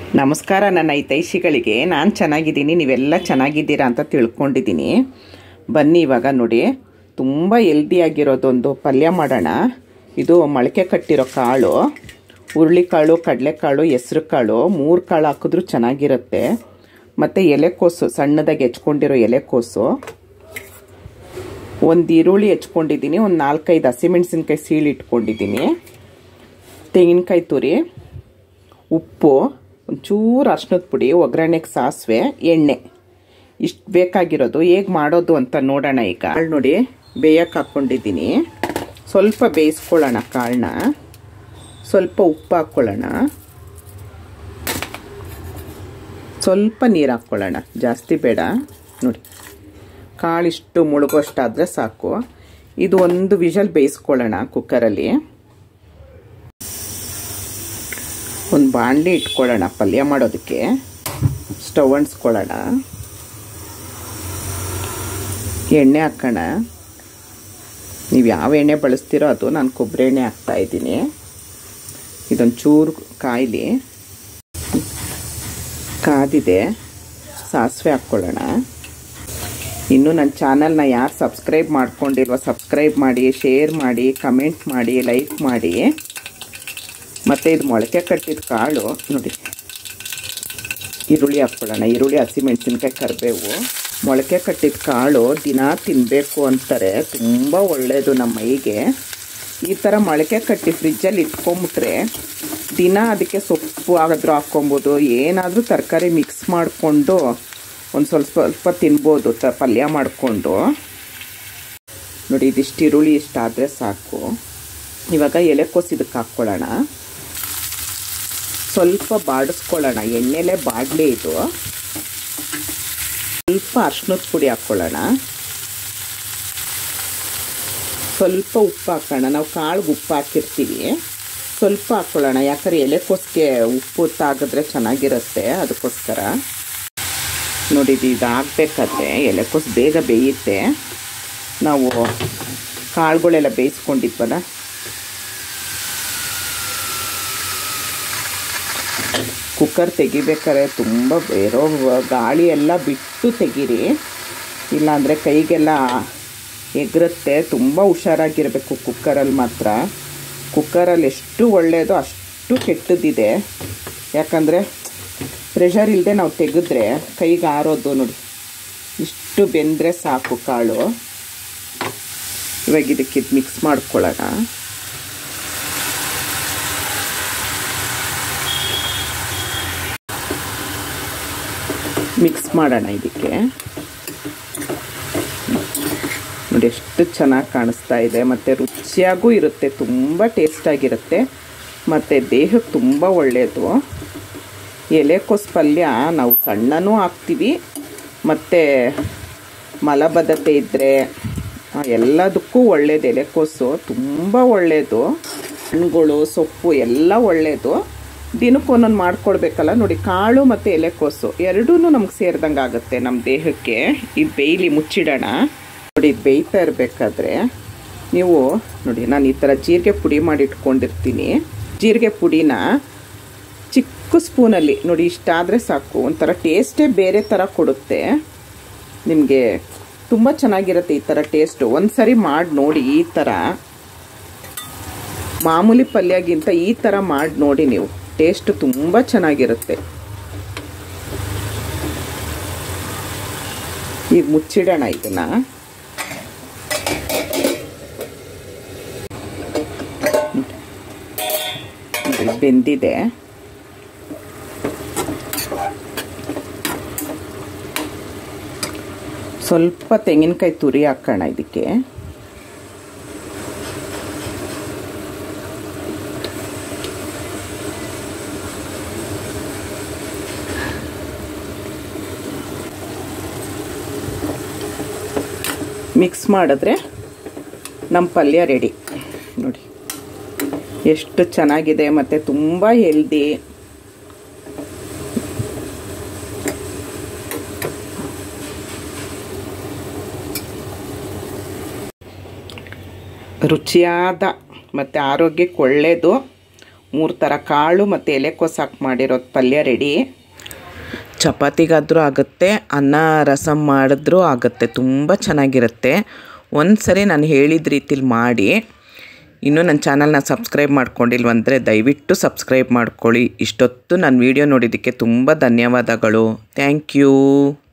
ನಮಸ್ಕಾರ ನನ್ನ ಹಿತೈಷಿಗಳಿಗೆ. ನಾನು ಚೆನ್ನಾಗಿದ್ದೀನಿ, ನೀವೆಲ್ಲ ಚೆನ್ನಾಗಿದ್ದೀರಾ ಅಂತ ತಿಳ್ಕೊಂಡಿದ್ದೀನಿ. ಬನ್ನಿ ಇವಾಗ ನೋಡಿ, ತುಂಬ ಹೆಲ್ದಿಯಾಗಿರೋದೊಂದು ಪಲ್ಯ ಮಾಡೋಣ. ಇದು ಮೊಳಕೆ ಕಟ್ಟಿರೋ ಕಾಳು, ಹುರುಳಿಕಾಳು, ಕಡಲೆಕಾಳು, ಹೆಸ್ರು ಕಾಳು, 3 ಕಾಳು ಹಾಕಿದ್ರೂ ಚೆನ್ನಾಗಿರುತ್ತೆ. ಮತ್ತು ಎಲೆಕೋಸು, ಸಣ್ಣದಾಗಿ ಹೆಚ್ಕೊಂಡಿರೋ ಎಲೆಕೋಸು, ಒಂದು ಈರುಳ್ಳಿ ಹೆಚ್ಕೊಂಡಿದ್ದೀನಿ, ಒಂದು 4-5 ಹಸಿಮೆಣಸಿನ್ಕಾಯಿ ಸೀಳಿ ಇಟ್ಕೊಂಡಿದ್ದೀನಿ, ತೆಂಗಿನಕಾಯಿ ತುರಿ, ಉಪ್ಪು, ಒಂಚೂರು ಅರ್ಶಿನದ ಪುಡಿ, ಒಗ್ಗರಣೆಗೆ ಸಾಸಿವೆ, ಎಣ್ಣೆ, ಇಷ್ಟು ಬೇಕಾಗಿರೋದು. ಹೇಗೆ ಮಾಡೋದು ಅಂತ ನೋಡೋಣ. ಈಗ ಕಾಳು ನೋಡಿ ಬೇಯಕ್ಕೆ ಹಾಕ್ಕೊಂಡಿದ್ದೀನಿ. ಸ್ವಲ್ಪ ಬೇಯಿಸ್ಕೊಳ್ಳೋಣ ಕಾಳನ್ನ. ಸ್ವಲ್ಪ ಉಪ್ಪು ಹಾಕ್ಕೊಳ್ಳೋಣ, ಸ್ವಲ್ಪ ನೀರು ಹಾಕ್ಕೊಳ್ಳೋಣ, ಜಾಸ್ತಿ ಬೇಡ. ನೋಡಿ ಕಾಳಿಷ್ಟು ಮುಳುಗೋಷ್ಟಾದರೆ ಸಾಕು. ಇದು ಒಂದು ವಿಷಲ್ ಬೇಯಿಸ್ಕೊಳ್ಳೋಣ ಕುಕ್ಕರಲ್ಲಿ. ಒಂದು ಬಾಣಲಿ ಇಟ್ಕೊಳ್ಳೋಣ ಪಲ್ಯ ಮಾಡೋದಕ್ಕೆ. ಸ್ಟವ್ ಅಂಟಿಸ್ಕೊಳ್ಳೋಣ, ಎಣ್ಣೆ ಹಾಕೋಣ. ನೀವು ಯಾವ ಎಣ್ಣೆ ಬಳಸ್ತೀರೋ ಅದು, ನಾನು ಕೊಬ್ಬರಿ ಎಣ್ಣೆ ಹಾಕ್ತಾಯಿದ್ದೀನಿ. ಇದೊಂದು ಚೂರು ಕಾಯಿಲಿ ಕಾದಿದೆ. ಸಾಸಿವೆ ಹಾಕ್ಕೊಳ್ಳೋಣ. ಇನ್ನು ನನ್ನ ಚಾನಲ್ನ ಯಾರು ಸಬ್ಸ್ಕ್ರೈಬ್ ಮಾಡ್ಕೊಂಡಿಲ್ವೋ ಸಬ್ಸ್ಕ್ರೈಬ್ ಮಾಡಿ, ಶೇರ್ ಮಾಡಿ, ಕಮೆಂಟ್ ಮಾಡಿ, ಲೈಕ್ ಮಾಡಿ. ಮತ್ತು ಇದು ಮೊಳಕೆ ಕಟ್ಟಿದ ಕಾಳು ನೋಡಿ. ಈರುಳ್ಳಿ ಹಾಕ್ಕೊಳ್ಳೋಣ, ಈರುಳ್ಳಿ, ಹಸಿಮೆಣಸಿನ್ಕಾಯಿ, ಕರಿಬೇವು. ಮೊಳಕೆ ಕಟ್ಟಿದ ಕಾಳು ದಿನ ತಿನ್ನಬೇಕು ಅಂತಾರೆ, ತುಂಬ ಒಳ್ಳೆಯದು ನಮ್ಮ ಮೈಗೆ. ಈ ಥರ ಮೊಳಕೆ ಕಟ್ಟಿ ಫ್ರಿಜ್ಜಲ್ಲಿ ಇಟ್ಕೊಂಬಿಟ್ರೆ ದಿನ ಅದಕ್ಕೆ ಸೊಪ್ಪು ಆದರೂ ಹಾಕ್ಕೊಬೋದು, ಏನಾದರೂ ತರಕಾರಿ ಮಿಕ್ಸ್ ಮಾಡಿಕೊಂಡು ಒಂದು ಸ್ವಲ್ಪ ತಿನ್ಬೋದು ಪಲ್ಯ ಮಾಡಿಕೊಂಡು. ನೋಡಿ ಇದಿಷ್ಟು ಈರುಳ್ಳಿ ಇಷ್ಟಾದರೆ ಸಾಕು. ಇವಾಗ ಎಲೆಕೋಸು ಇದಕ್ಕೆ ಹಾಕ್ಕೊಳ್ಳೋಣ. ಸ್ವಲ್ಪ ಬಾಡಿಸ್ಕೊಳ್ಳೋಣ, ಎಣ್ಣೆಲೇ ಬಾಡಲಿ ಇದು. ಸ್ವಲ್ಪ ಅರ್ಶಿನದ ಪುಡಿ ಹಾಕ್ಕೊಳ್ಳೋಣ, ಸ್ವಲ್ಪ ಉಪ್ಪು ಹಾಕೋಣ. ನಾವು ಕಾಳಿಗೆ ಉಪ್ಪು ಹಾಕಿರ್ತೀವಿ, ಸ್ವಲ್ಪ ಹಾಕ್ಕೊಳ್ಳೋಣ. ಯಾಕಂದರೆ ಎಲೆಕೋಸಿಗೆ ಉಪ್ಪು ತಾಗಿದ್ರೆ ಚೆನ್ನಾಗಿರುತ್ತೆ, ಅದಕ್ಕೋಸ್ಕರ. ನೋಡಿ ಇದು ಹಾಕ್ಬೇಕಾದ್ರೆ ಎಲೆಕೋಸು ಬೇಗ ಬೇಯುತ್ತೆ. ನಾವು ಕಾಳುಗಳೆಲ್ಲ ಬೇಯಿಸ್ಕೊಂಡಿದ್ವಲ್ಲ, ಕುಕ್ಕರ್ ತೆಗಿಬೇಕಾದ್ರೆ ತುಂಬ ಬೇರೋ ಗಾಳಿ ಎಲ್ಲ ಬಿಟ್ಟು ತೆಗೀರಿ, ಇಲ್ಲಾಂದರೆ ಕೈಗೆಲ್ಲ ಎಗರುತ್ತೆ. ತುಂಬ ಹುಷಾರಾಗಿರಬೇಕು ಕುಕ್ಕರಲ್ಲಿ ಮಾತ್ರ. ಕುಕ್ಕರಲ್ಲಿ ಎಷ್ಟು ಒಳ್ಳೆಯದೋ ಅಷ್ಟು ಕೆಟ್ಟದಿದೆ. ಯಾಕಂದರೆ ಪ್ರೆಷರ್ ಇಲ್ಲದೆ ನಾವು ತೆಗೆದ್ರೆ ಕೈಗೆ ಆರೋದು. ನೋಡಿ ಇಷ್ಟು ಬೆಂದರೆ ಸಾಕು ಕಾಳು. ಇವಾಗ ಇದಕ್ಕೆ ಮಿಕ್ಸ್ ಮಾಡ್ಕೊಳ್ಳೋಣ. ಮಿಕ್ಸ್ ಮಾಡೋಣ ಇದಕ್ಕೆ. ನೋಡಿ ಎಷ್ಟು ಚೆನ್ನಾಗಿ ಕಾಣಿಸ್ತಾ ಇದೆ, ಮತ್ತು ರುಚಿಯಾಗೂ ಇರುತ್ತೆ, ತುಂಬ ಟೇಸ್ಟಾಗಿರುತ್ತೆ, ಮತ್ತು ದೇಹಕ್ಕೆ ತುಂಬ ಒಳ್ಳೆಯದು. ಎಲೆಕೋಸು ಪಲ್ಯ ನಾವು ಸಣ್ಣನೂ ಹಾಕ್ತೀವಿ, ಮತ್ತು ಮಲಬದ್ಧತೆ ಇದ್ದರೆ ಎಲ್ಲದಕ್ಕೂ ಒಳ್ಳೆಯದು. ಎಲೆಕೋಸು ತುಂಬ ಒಳ್ಳೆಯದು. ಹಣ್ಣುಗಳು, ಸೊಪ್ಪು ಎಲ್ಲ ಒಳ್ಳೆಯದು. ದಿನಕ್ಕೆ ಒಂದೊಂದು ಮಾಡ್ಕೊಳ್ಬೇಕಲ್ಲ. ನೋಡಿ ಕಾಳು ಮತ್ತು ಎಲೆಕೋಸು ಎರಡೂ ನಮ್ಗೆ ಸೇರಿದಂಗೆ ಆಗುತ್ತೆ ನಮ್ಮ ದೇಹಕ್ಕೆ. ಇದು ಬೇಯಲಿ, ಮುಚ್ಚಿಡೋಣ. ನೋಡಿ ಇದು ಬೇಯ್ತಾ ಇರಬೇಕಾದ್ರೆ ನೀವು ನೋಡಿ, ನಾನು ಈ ಥರ ಜೀರಿಗೆ ಪುಡಿ ಮಾಡಿ ಇಟ್ಕೊಂಡಿರ್ತೀನಿ. ಜೀರಿಗೆ ಪುಡಿನ ಚಿಕ್ಕ ಸ್ಪೂನಲ್ಲಿ ನೋಡಿ ಇಷ್ಟಾದರೆ ಸಾಕು. ಒಂಥರ ಟೇಸ್ಟೇ ಬೇರೆ ಥರ ಕೊಡುತ್ತೆ ನಿಮಗೆ. ತುಂಬ ಚೆನ್ನಾಗಿರುತ್ತೆ ಈ ಥರ ಟೇಸ್ಟು. ಒಂದು ಸರಿ ಮಾಡಿ ನೋಡಿ. ಈ ಥರ ಮಾಮೂಲಿ ಪಲ್ಯಗಿಂತ ಈ ಥರ ಮಾಡಿ ನೋಡಿ ನೀವು, ಟೇಸ್ಟು ತುಂಬ ಚೆನ್ನಾಗಿರುತ್ತೆ. ಈಗ ಮುಚ್ಚಿಡೋಣ ಇದನ್ನು. ಬೆಂದಿದೆ. ಸ್ವಲ್ಪ ತೆಂಗಿನಕಾಯಿ ತುರಿ ಹಾಕೋಣ ಇದಕ್ಕೆ. ಮಿಕ್ಸ್ ಮಾಡಿದ್ರೆ ನಮ್ಮ ಪಲ್ಯ ರೆಡಿ. ನೋಡಿ ಎಷ್ಟು ಚೆನ್ನಾಗಿದೆ, ಮತ್ತು ತುಂಬ ಹೆಲ್ದಿ. ರುಚಿಯಾದ ಮತ್ತು ಆರೋಗ್ಯಕ್ಕೆ ಒಳ್ಳೆಯದು. 3 ಥರ ಕಾಳು ಮತ್ತು ಎಲೆಕೋಸು ಹಾಕಿ ಮಾಡಿರೋದು ಪಲ್ಯ ರೆಡಿ. ಚಪಾತಿಗಾದರೂ ಆಗುತ್ತೆ, ಅನ್ನ ರಸಮ್ ಮಾಡಿದ್ರೂ ಆಗುತ್ತೆ, ತುಂಬ ಚೆನ್ನಾಗಿರುತ್ತೆ. ಒಂದು ಸರಿ ನಾನು ಹೇಳಿದ ರೀತಿಲಿ ಮಾಡಿ. ಇನ್ನೂ ನನ್ನ ಚಾನಲ್ನ ಸಬ್ಸ್ಕ್ರೈಬ್ ಮಾಡ್ಕೊಂಡಿಲ್ವಂದರೆ ದಯವಿಟ್ಟು ಸಬ್ಸ್ಕ್ರೈಬ್ ಮಾಡ್ಕೊಳ್ಳಿ. ಇಷ್ಟೊತ್ತು ನನ್ನ ವೀಡಿಯೋ ನೋಡಿದ್ದಕ್ಕೆ ತುಂಬ ಧನ್ಯವಾದಗಳು. Thank you.